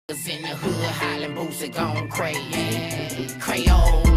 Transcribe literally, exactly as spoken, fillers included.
in the hood, hollering boots are gone crazy. Crayons.